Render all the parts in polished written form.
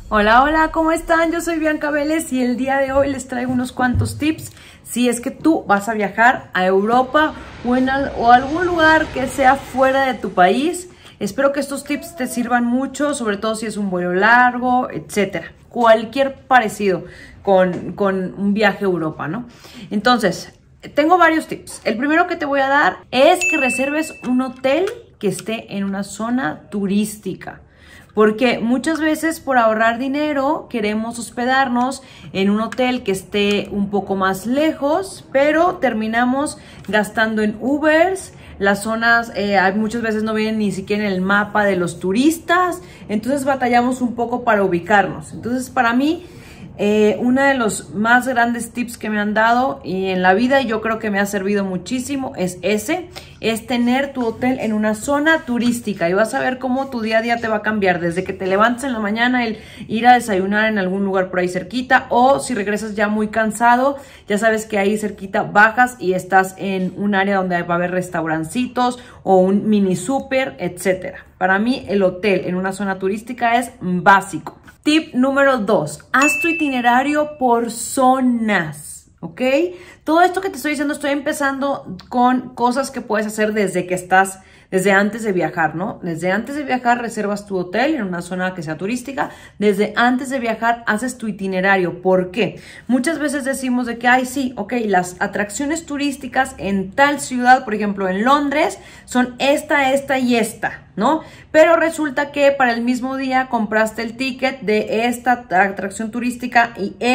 Hola, hola, ¿cómo están? Yo soy Bianca Vélez y el día de hoy les traigo unos cuantos tips si es que tú vas a viajar a Europa o algún lugar que sea fuera de tu país. Espero que estos tips te sirvan mucho, sobre todo si es un vuelo largo, etcétera. Cualquier parecido con un viaje a Europa, ¿no? Entonces, tengo varios tips. El primero que te voy a dar es que reserves un hotel que esté en una zona turística. Porque muchas veces por ahorrar dinero queremos hospedarnos en un hotel que esté un poco más lejos, pero terminamos gastando en Ubers. Las zonas muchas veces no vienen ni siquiera en el mapa de los turistas, entonces batallamos un poco para ubicarnos. Entonces para mí uno de los más grandes tips que me han dado y en la vida, y yo creo que me ha servido muchísimo, es tener tu hotel en una zona turística, y vas a ver cómo tu día a día te va a cambiar, desde que te levantes en la mañana, el ir a desayunar en algún lugar por ahí cerquita, o si regresas ya muy cansado, ya sabes que ahí cerquita bajas y estás en un área donde va a haber restaurancitos o un mini súper, etcétera. Para mí el hotel en una zona turística es básico. Tip número 2, haz tu itinerario por zonas, ¿ok? Todo esto que te estoy diciendo, estoy empezando con cosas que puedes hacer desde antes de viajar, ¿no? Desde antes de viajar reservas tu hotel en una zona que sea turística. Desde antes de viajar haces tu itinerario. ¿Por qué? Muchas veces decimos de que, ay, sí, ok, las atracciones turísticas en tal ciudad, por ejemplo, en Londres, son esta y esta, ¿no? Pero resulta que para el mismo día compraste el ticket de esta atracción turística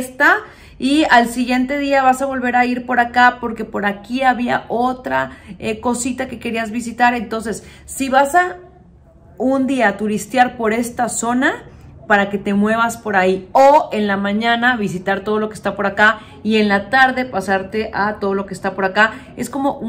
y al siguiente día vas a volver a ir por acá porque por aquí había otra cosita que querías visitar. Entonces, si vas a un día turistear por esta zona, para que te muevas por ahí, o en la mañana visitar todo lo que está por acá y en la tarde pasarte a todo lo que está por acá, es como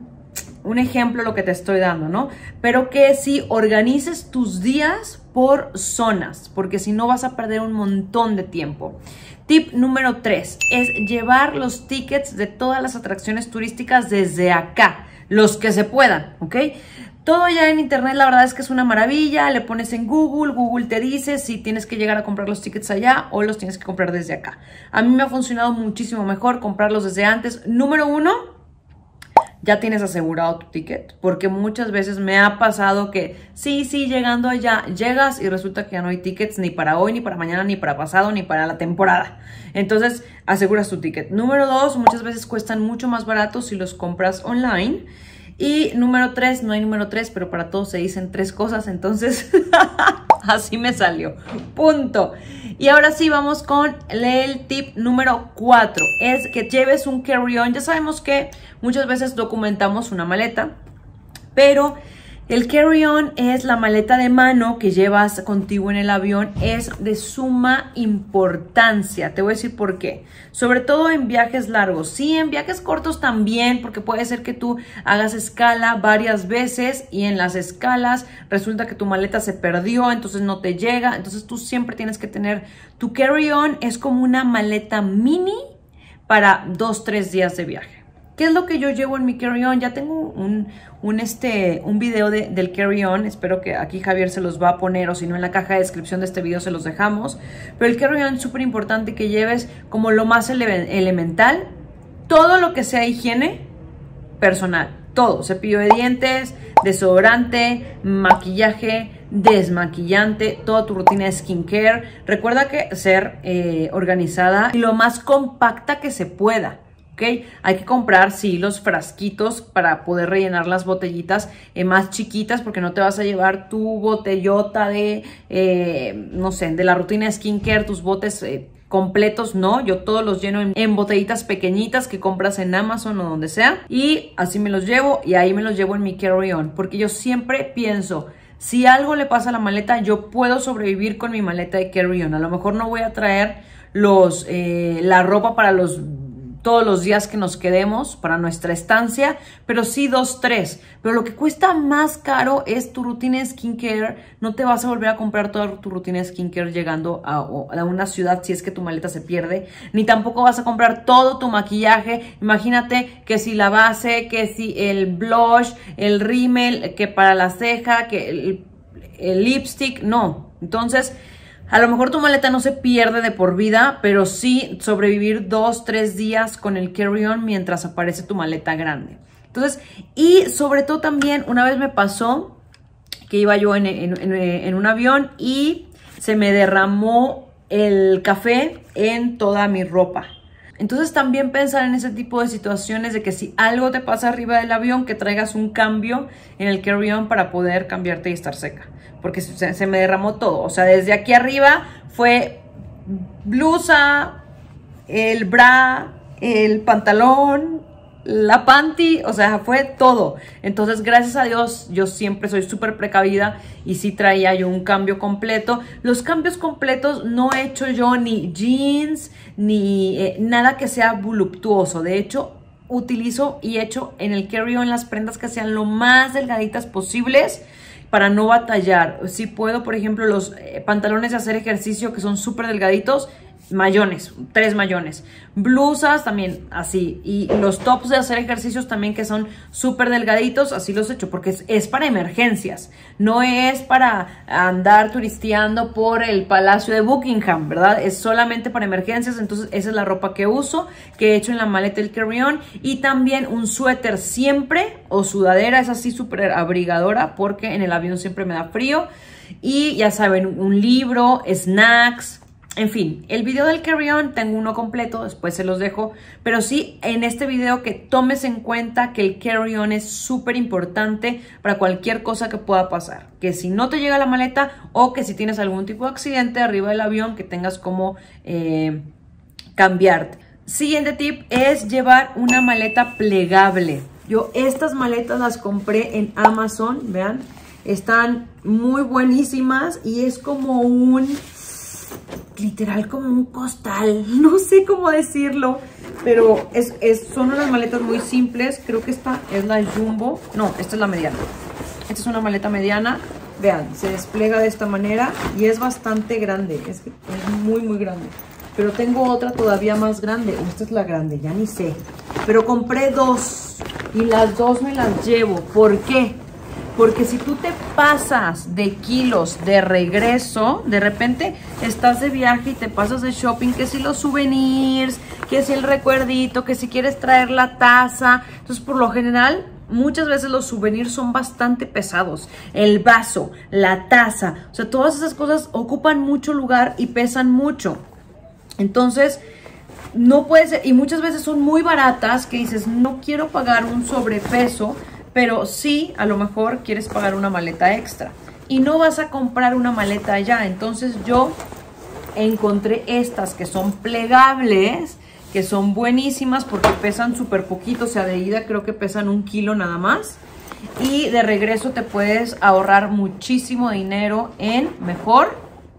un ejemplo lo que te estoy dando, ¿no? Pero que si organices tus días por zonas, porque si no vas a perder un montón de tiempo. Tip número 3 es llevar los tickets de todas las atracciones turísticas desde acá, los que se puedan, ¿ok? Todo ya en internet, la verdad es que es una maravilla. Le pones en Google te dice si tienes que llegar a comprar los tickets allá o los tienes que comprar desde acá. A mí me ha funcionado muchísimo mejor comprarlos desde antes. Número 1, ya tienes asegurado tu ticket, porque muchas veces me ha pasado que sí, llegando allá, llegas y resulta que ya no hay tickets ni para hoy, ni para mañana, ni para pasado, ni para la temporada. Entonces, aseguras tu ticket. Número 2, muchas veces cuestan mucho más baratos si los compras online. Y número 3, no hay número 3, pero para todos se dicen 3 cosas, entonces así me salió, punto. Y ahora sí vamos con el tip número 4, es que lleves un carry-on. Ya sabemos que muchas veces documentamos una maleta, pero el carry-on es la maleta de mano que llevas contigo en el avión, es de suma importancia. Te voy a decir por qué. Sobre todo en viajes largos. Sí, en viajes cortos también, porque puede ser que tú hagas escala varias veces y en las escalas resulta que tu maleta se perdió, entonces no te llega. Entonces tú siempre tienes que tener tu carry-on, es como una maleta mini para 2-3 días de viaje. ¿Qué es lo que yo llevo en mi carry-on? Ya tengo un video del carry-on. Espero que aquí Javier se los va a poner, o si no en la caja de descripción de este video se los dejamos. Pero el carry-on es súper importante que lleves como lo más elemental. Todo lo que sea higiene personal. Todo. Cepillo de dientes, desodorante, maquillaje, desmaquillante, toda tu rutina de skincare. Recuerda que ser organizada y lo más compacta que se pueda. ¿Okay? Hay que comprar, sí, los frasquitos para poder rellenar las botellitas más chiquitas, porque no te vas a llevar tu botellota de, no sé, de la rutina de skincare, tus botes completos, no. Yo todos los lleno en botellitas pequeñitas que compras en Amazon o donde sea, y así me los llevo, y ahí me los llevo en mi carry-on, porque yo siempre pienso, si algo le pasa a la maleta, yo puedo sobrevivir con mi maleta de carry-on. A lo mejor no voy a traer la ropa para todos los días que nos quedemos para nuestra estancia, pero sí 2-3. Pero lo que cuesta más caro es tu rutina de skincare. No te vas a volver a comprar toda tu rutina de skincare llegando a una ciudad si es que tu maleta se pierde, ni tampoco vas a comprar todo tu maquillaje. Imagínate que si la base, que si el blush, el rímel, que para la ceja, que el lipstick, no. Entonces, A lo mejor tu maleta no se pierde de por vida, pero sí sobrevivir 2-3 días con el carry-on mientras aparece tu maleta grande. Entonces, y sobre todo también, una vez me pasó que iba yo en un avión y se me derramó el café en toda mi ropa. Entonces también pensar en ese tipo de situaciones de que si algo te pasa arriba del avión, que traigas un cambio en el carry-on para poder cambiarte y estar seca. Porque se me derramó todo. O sea, desde aquí arriba fue blusa, el bra, el pantalón, la panty, o sea, fue todo. Entonces, gracias a Dios, yo siempre soy súper precavida y sí traía yo un cambio completo. Los cambios completos no he hecho yo ni jeans, ni nada que sea voluptuoso. De hecho, utilizo y echo en el carry-on las prendas que sean lo más delgaditas posibles para no batallar. Si puedo, por ejemplo, los pantalones de hacer ejercicio que son súper delgaditos, mayones, 3 mayones, blusas también así, y los tops de hacer ejercicios también que son súper delgaditos, así los echo, porque es para emergencias, no es para andar turisteando por el Palacio de Buckingham, ¿verdad? Es solamente para emergencias. Entonces esa es la ropa que uso, que he hecho en la maleta del carry-on, y también un suéter siempre, o sudadera, es así súper abrigadora, porque en el avión siempre me da frío, y ya saben, un libro, snacks. En fin, el video del carry-on tengo uno completo, después se los dejo, pero sí en este video que tomes en cuenta que el carry-on es súper importante para cualquier cosa que pueda pasar. Que si no te llega la maleta o que si tienes algún tipo de accidente arriba del avión, que tengas como cambiarte. Siguiente tip es llevar una maleta plegable. Yo estas maletas las compré en Amazon, vean, están muy buenísimas y es como un... literal como un costal, no sé cómo decirlo, pero son unas maletas muy simples. Creo que esta es la Jumbo, no, esta es la mediana. Esta es una maleta mediana, vean, se despliega de esta manera y es bastante grande, es muy muy grande. Pero tengo otra todavía más grande, esta es la grande, ya ni sé, pero compré 2 y las 2 me las llevo. ¿Por qué? Porque si tú te pasas de kilos de regreso, de repente estás de viaje y te pasas de shopping, que si los souvenirs, que si el recuerdito, que si quieres traer la taza. Entonces, por lo general, muchas veces los souvenirs son bastante pesados. El vaso, la taza, o sea, todas esas cosas ocupan mucho lugar y pesan mucho. Entonces, no puede ser, y muchas veces son muy baratas, que dices, no quiero pagar un sobrepeso, pero sí, a lo mejor quieres pagar una maleta extra y no vas a comprar una maleta allá. Entonces yo encontré estas que son plegables, que son buenísimas porque pesan súper poquito. O sea, de ida creo que pesan 1 kilo nada más. Y de regreso te puedes ahorrar muchísimo dinero en mejor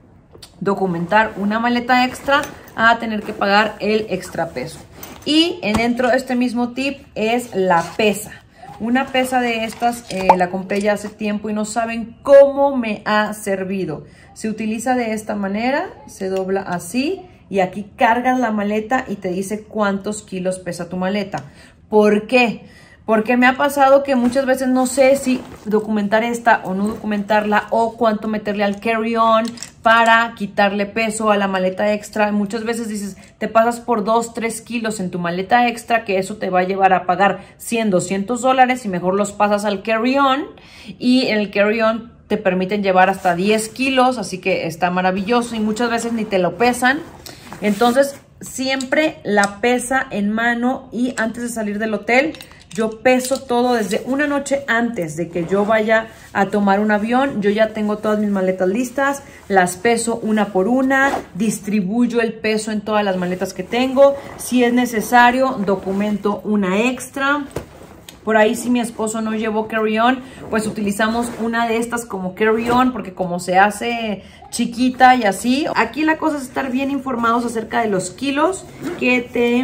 documentar una maleta extra a tener que pagar el extra peso. Y dentro de este mismo tip es la pesa. Una pesa de estas la compré ya hace tiempo y no saben cómo me ha servido. Se utiliza de esta manera, se dobla así y aquí cargas la maleta y te dice cuántos kilos pesa tu maleta. ¿Por qué? Porque me ha pasado que muchas veces no sé si documentar esta o no documentarla, o cuánto meterle al carry-on para quitarle peso a la maleta extra. Muchas veces dices, te pasas por 2-3 kilos en tu maleta extra, que eso te va a llevar a pagar $100-200 y mejor los pasas al carry-on, y en el carry-on te permiten llevar hasta 10 kilos, así que está maravilloso y muchas veces ni te lo pesan. Entonces siempre la pesa en mano, y antes de salir del hotel yo peso todo desde una noche antes de que yo vaya a tomar un avión. Yo ya tengo todas mis maletas listas, las peso una por una, distribuyo el peso en todas las maletas que tengo. Si es necesario, documento una extra. Por ahí, si mi esposo no llevó carry-on, pues utilizamos una de estas como carry-on, porque como se hace chiquita y así. Aquí la cosa es estar bien informados acerca de los kilos que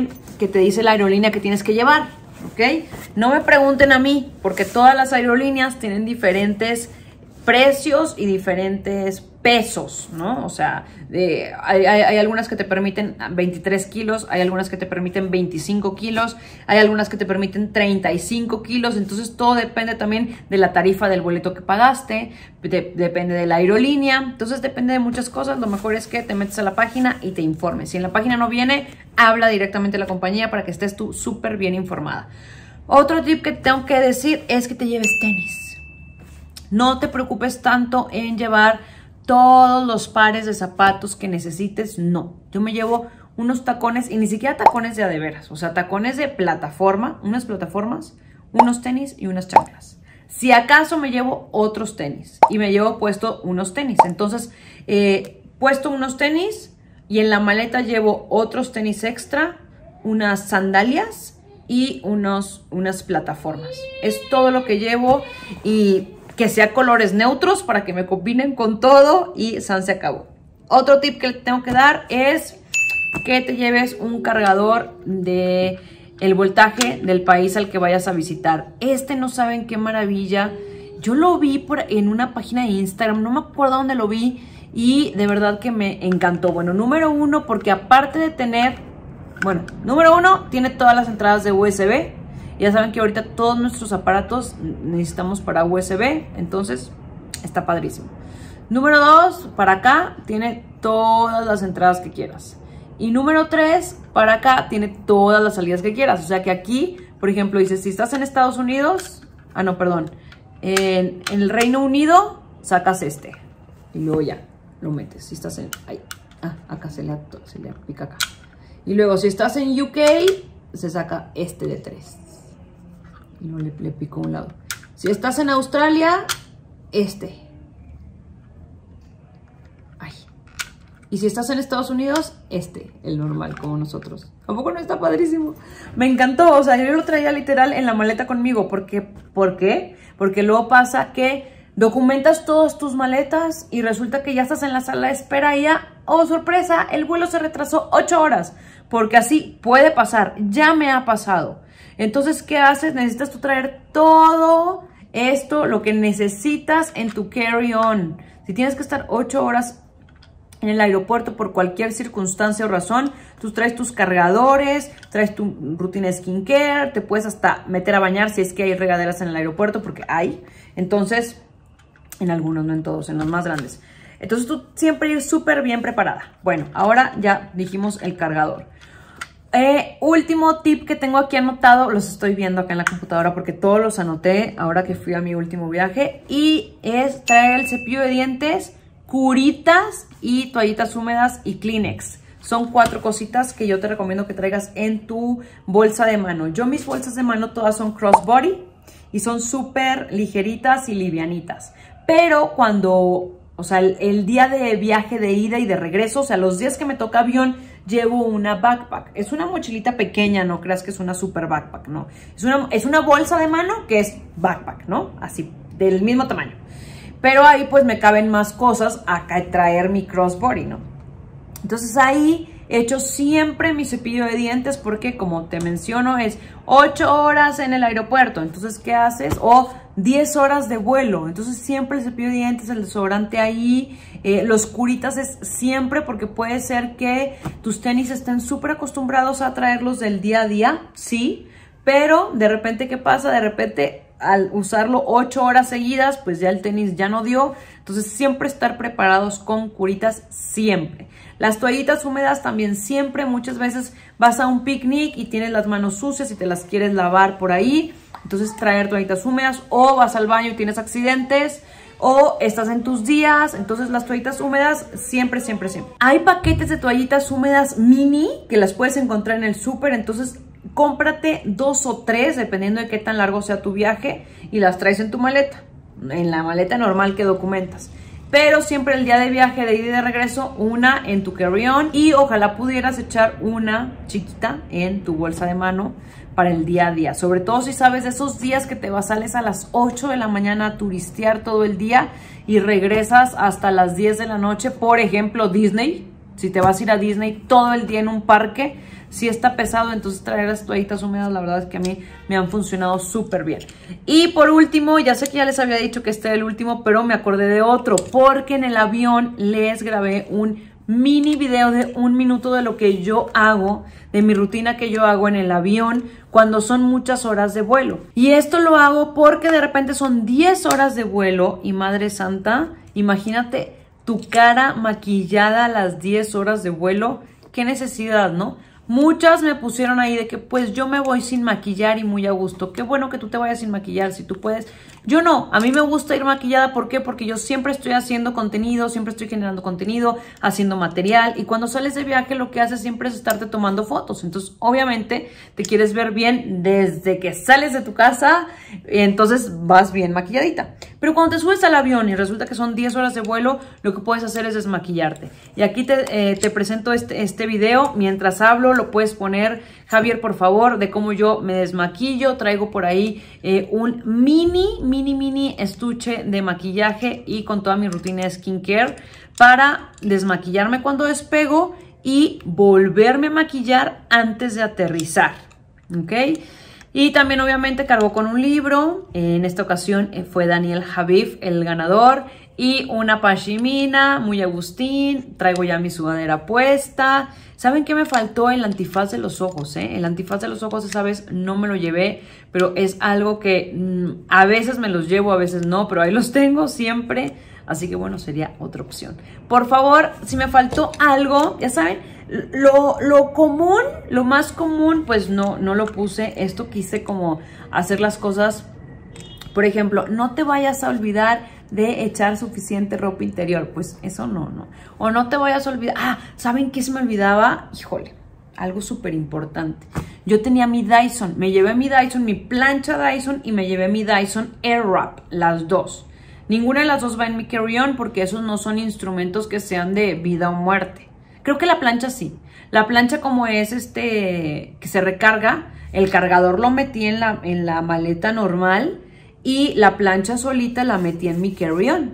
te dice la aerolínea que tienes que llevar. ¿Ok? No me pregunten a mí, porque todas las aerolíneas tienen diferentes precios y diferentes pesos, ¿no? O sea, hay algunas que te permiten 23 kilos, hay algunas que te permiten 25 kilos, hay algunas que te permiten 35 kilos, entonces todo depende también de la tarifa del boleto que pagaste, depende de la aerolínea, entonces depende de muchas cosas. Lo mejor es que te metes a la página y te informes. Si en la página no viene, habla directamente a la compañía para que estés tú súper bien informada. Otro tip que tengo que decir es que te lleves tenis. No te preocupes tanto en llevar todos los pares de zapatos que necesites, no. Yo me llevo unos tacones, y ni siquiera tacones de a de veras, o sea, tacones de plataforma, unas plataformas, unos tenis y unas chanclas. Si acaso me llevo otros tenis y me llevo puesto unos tenis. Entonces, puesto unos tenis y en la maleta llevo otros tenis extra, unas sandalias y unas plataformas. Es todo lo que llevo, y que sea colores neutros para que me combinen con todo, y san se acabó. Otro tip que tengo que dar es que te lleves un cargador de el voltaje del país al que vayas a visitar. No saben qué maravilla. Yo lo vi en una página de Instagram, no me acuerdo dónde lo vi, y de verdad que me encantó. Bueno, número uno, porque aparte de tener... Bueno, número uno, tiene todas las entradas de USB. Ya saben que ahorita todos nuestros aparatos necesitamos para USB, entonces está padrísimo. Número dos, para acá tiene todas las entradas que quieras. Y número tres, para acá tiene todas las salidas que quieras. O sea que aquí, por ejemplo, dice, si estás en Estados Unidos, en el Reino Unido, sacas este. Y luego ya, lo metes. Si estás en... Ahí, acá se le pica acá. Y luego, si estás en UK, se saca este de 3. Y no le pico a un lado. Si estás en Australia, este. Ay. Y si estás en Estados Unidos, el normal, como nosotros. ¿Tampoco no está padrísimo? Me encantó. O sea, yo lo traía literal en la maleta conmigo. ¿Por qué? Porque luego pasa que documentas todas tus maletas y resulta que ya estás en la sala de espera y ya, oh sorpresa, el vuelo se retrasó 8 horas. Porque así puede pasar, ya me ha pasado. Entonces, ¿qué haces? Necesitas tú traer todo esto, lo que necesitas en tu carry-on. Si tienes que estar 8 horas en el aeropuerto por cualquier circunstancia o razón, tú traes tus cargadores, traes tu rutina skincare, te puedes hasta meter a bañar si es que hay regaderas en el aeropuerto, porque hay. Entonces, en algunos, no en todos, en los más grandes. Entonces tú siempre ir súper bien preparada. Bueno, ahora ya dijimos el cargador. Último tip que tengo aquí anotado, los estoy viendo acá en la computadora porque todos los anoté ahora que fui a mi último viaje, y es traer el cepillo de dientes, curitas y toallitas húmedas y Kleenex. Son 4 cositas que yo te recomiendo que traigas en tu bolsa de mano. Yo mis bolsas de mano todas son crossbody y son súper ligeritas y livianitas. Pero cuando, o sea, el día de viaje de ida y de regreso, o sea, los días que me toca avión, llevo una backpack. Es una mochilita pequeña, no creas que es una super backpack, no. Es una bolsa de mano que es backpack, ¿no? Así, del mismo tamaño. Pero ahí pues me caben más cosas a traer mi crossbody, ¿no? Entonces ahí echo siempre mi cepillo de dientes porque, como te menciono, es 8 horas en el aeropuerto. Entonces, ¿qué haces? O 10 horas de vuelo. Entonces siempre el cepillo de dientes, el desodorante ahí. Los curitas es siempre, porque puede ser que tus tenis estén súper acostumbrados a traerlos del día a día, sí. Pero de repente, ¿qué pasa? De repente, al usarlo 8 horas seguidas, pues ya el tenis ya no dio. Entonces siempre estar preparados con curitas, siempre. Las toallitas húmedas también siempre. Muchas veces vas a un picnic y tienes las manos sucias y te las quieres lavar por ahí. Entonces traer toallitas húmedas, o vas al baño y tienes accidentes, o estás en tus días. Entonces las toallitas húmedas siempre, siempre, siempre. Hay paquetes de toallitas húmedas mini que las puedes encontrar en el súper. Entonces cómprate 2 o 3 dependiendo de qué tan largo sea tu viaje y las traes en tu maleta, en la maleta normal que documentas. Pero siempre el día de viaje, de ida y de regreso, una en tu carry-on, y ojalá pudieras echar una chiquita en tu bolsa de mano para el día a día. Sobre todo si sabes de esos días que sales a las 8 de la mañana a turistear todo el día y regresas hasta las 10 de la noche. Por ejemplo, Disney. Si te vas a ir a Disney todo el día en un parque, sí está pesado, entonces traer las toallitas húmedas, la verdad es que a mí me han funcionado súper bien. Y por último, ya sé que ya les había dicho que este era el último, pero me acordé de otro, porque en el avión les grabé un mini video de 1 minuto de lo que yo hago, de mi rutina que yo hago en el avión cuando son muchas horas de vuelo. Y esto lo hago porque de repente son 10 horas de vuelo y madre santa, imagínate tu cara maquillada a las 10 horas de vuelo. Qué necesidad, ¿no? Muchas me pusieron ahí de que pues yo me voy sin maquillar y muy a gusto. Qué bueno que tú te vayas sin maquillar si tú puedes. Yo no, a mí me gusta ir maquillada. ¿Por qué? Porque yo siempre estoy haciendo contenido, siempre estoy generando contenido, haciendo material. Y cuando sales de viaje lo que haces siempre es estarte tomando fotos. Entonces obviamente te quieres ver bien desde que sales de tu casa, entonces vas bien maquilladita. Pero cuando te subes al avión y resulta que son 10 horas de vuelo, lo que puedes hacer es desmaquillarte. Y aquí te presento este video. Mientras hablo lo puedes poner, Javier, por favor, de cómo yo me desmaquillo. Traigo por ahí un mini estuche de maquillaje y con toda mi rutina de skincare para desmaquillarme cuando despego y volverme a maquillar antes de aterrizar, ¿ok? Y también obviamente cargo con un libro. En esta ocasión fue Daniel Javif el ganador. Y una pashmina, muy Agustín. Traigo ya mi sudadera puesta. ¿Saben qué me faltó? El antifaz de los ojos, ¿eh? El antifaz de los ojos esa vez no me lo llevé, pero es algo que a veces me los llevo, a veces no, pero ahí los tengo siempre. Así que bueno, sería otra opción. Por favor, si me faltó algo, ya saben, lo común, lo más común, pues no lo puse. Esto quise como hacer las cosas. Por ejemplo, no te vayas a olvidar de echar suficiente ropa interior. Pues eso no. O no te vayas a olvidar. Ah, ¿saben qué se me olvidaba? Híjole, algo súper importante. Yo tenía mi Dyson. Me llevé mi Dyson, mi plancha Dyson y me llevé mi Dyson Airwrap, las dos. Ninguna de las dos va en mi carry-on porque esos no son instrumentos que sean de vida o muerte. Creo que la plancha sí. La plancha como es que se recarga, el cargador lo metí en la maleta normal y la plancha solita la metí en mi carry-on.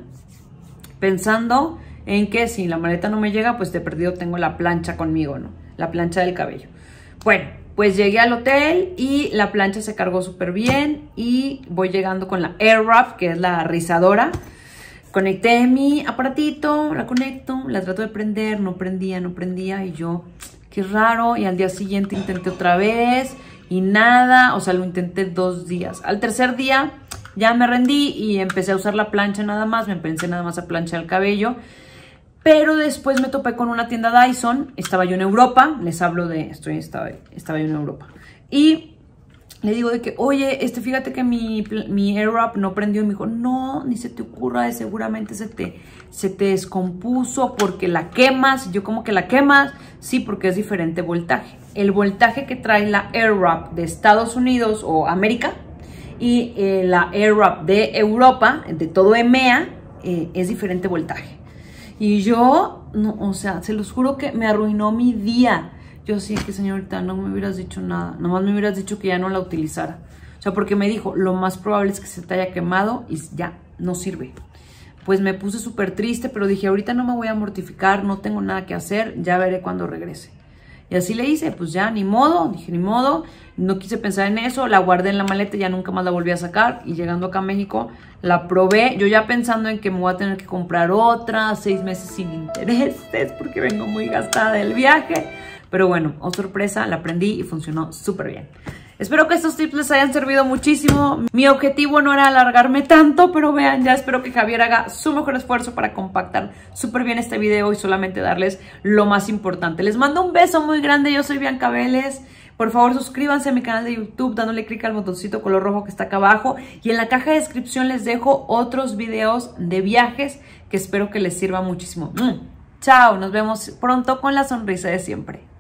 Pensando en que si la maleta no me llega, pues de perdido tengo la plancha conmigo, ¿no? La plancha del cabello. Bueno, pues llegué al hotel y la plancha se cargó súper bien y voy llegando con la Airwrap, que es la rizadora. Conecté mi aparatito, la conecto, la trato de prender, no prendía y yo, qué raro. Y al día siguiente intenté otra vez y nada, o sea, lo intenté 2 días. Al tercer día ya me rendí y empecé a usar la plancha nada más, me pensé nada más a planchar el cabello. Pero después me topé con una tienda Dyson, estaba yo en Europa, les hablo de, estaba yo en Europa. Y le digo de que, oye, fíjate que mi Airwrap no prendió. Y me dijo, no, ni se te ocurra, seguramente se te descompuso porque la quemas. Y yo, ¿cómo que la quemas? Sí, porque es diferente voltaje. El voltaje que trae la Airwrap de Estados Unidos o América y la Airwrap de Europa, de todo EMEA, es diferente voltaje. Y yo, no, o sea, se los juro que me arruinó mi día. Yo sí, que señorita, no me hubieras dicho nada. Nomás me hubieras dicho que ya no la utilizara. O sea, porque me dijo, lo más probable es que se te haya quemado y ya, no sirve. Pues me puse súper triste, pero dije, ahorita no me voy a mortificar, no tengo nada que hacer, ya veré cuando regrese. Y así le hice, pues ya, ni modo, dije, ni modo. No quise pensar en eso, la guardé en la maleta y ya nunca más la volví a sacar. Y llegando acá a México, la probé, yo ya pensando en que me voy a tener que comprar otra, 6 meses sin intereses, porque vengo muy gastada del viaje. Pero bueno, oh sorpresa, la aprendí y funcionó súper bien. Espero que estos tips les hayan servido muchísimo. Mi objetivo no era alargarme tanto, pero vean, ya espero que Javier haga su mejor esfuerzo para compactar súper bien este video y solamente darles lo más importante. Les mando un beso muy grande, yo soy Bianca Vélez. Por favor, suscríbanse a mi canal de YouTube dándole clic al botoncito color rojo que está acá abajo. Y en la caja de descripción les dejo otros videos de viajes que espero que les sirva muchísimo. Chao, nos vemos pronto con la sonrisa de siempre.